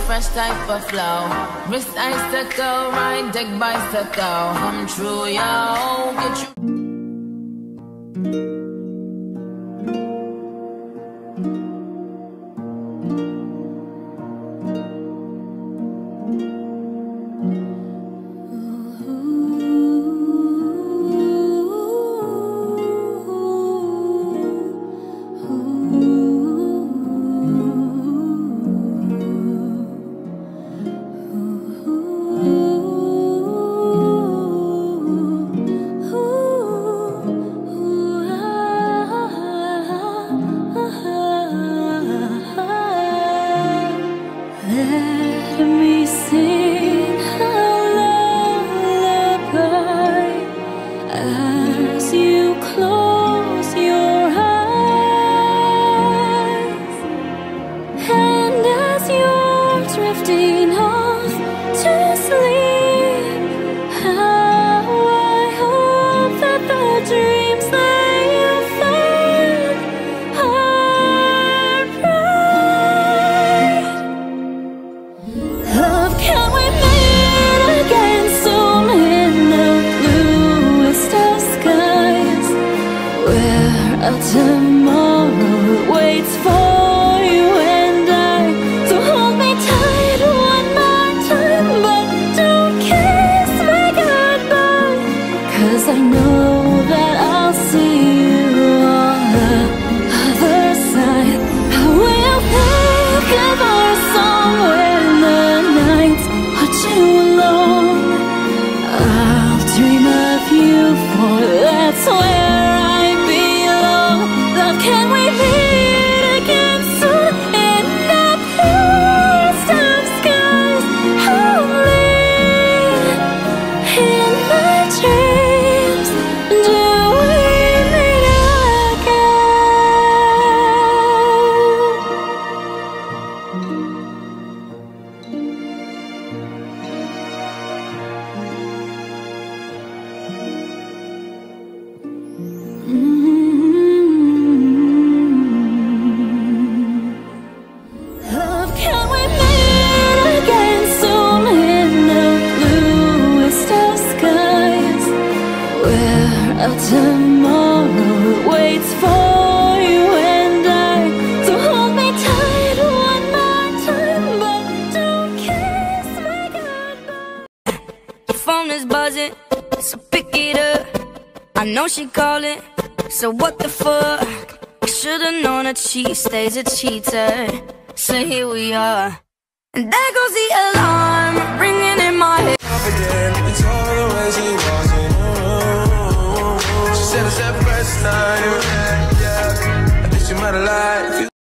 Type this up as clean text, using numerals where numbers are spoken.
fresh type of flow. Wrist icicle, ride deck bicycle. Come true, yo. Get you. Let me sing a lullaby as you close your eyes, and as you're drifting off to sleep, how I hope that the dreams that you find are bright. Love, can we meet again soon in the bluest of skies, where a tomorrow waits for you and I? So hold me tight one more time, but don't kiss me goodbye, 'cause I know that I'll see you on the other side. I will think of our song when the nights are too long. I'll dream of you, for that's where I belong. Love, can we meet again soon in the bluest of skies? Only in my dreams do we meet Love, can we meet again soon in the bluest of skies, where a tomorrow waits for you and I? So hold me tight one more time, but don't kiss me goodbye. The phone is buzzing, so pick it up. I know she calling, so what the fuck? I should've known that she stays a cheater. So here we are, and there goes the alarm ringing in my head. It's all the way she walks in. She said it's that first time.